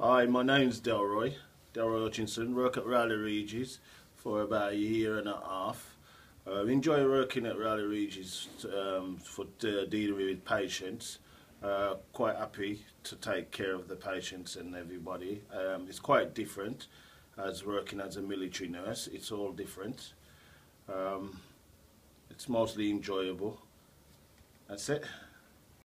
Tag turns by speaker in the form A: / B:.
A: Hi, my name's Delroy Hutchinson. Work at Raleigh Regis for about a year and a half. Enjoy working at Raleigh Regis for dealing with patients. Quite happy to take care of the patients and everybody. It's quite different as working as a military nurse. It's all different. It's mostly enjoyable. That's it.